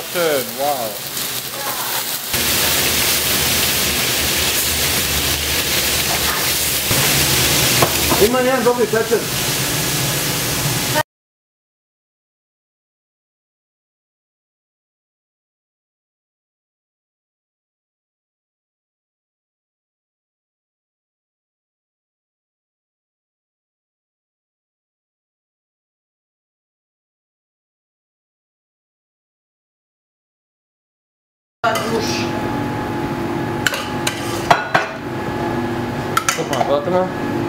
schön, wow. Immer näher, doch, ich hätte. Guck mal, warte mal.